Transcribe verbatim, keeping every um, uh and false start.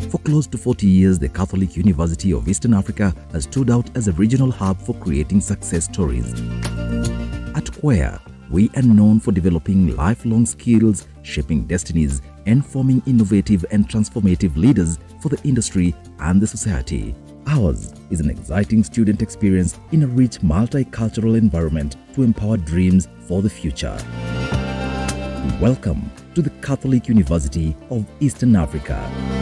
For close to forty years, the Catholic University of Eastern Africa has stood out as a regional hub for creating success stories. At C U E A, we are known for developing lifelong skills, shaping destinies, and forming innovative and transformative leaders for the industry and the society. Ours is an exciting student experience in a rich multicultural environment to empower dreams for the future. Welcome to the Catholic University of Eastern Africa.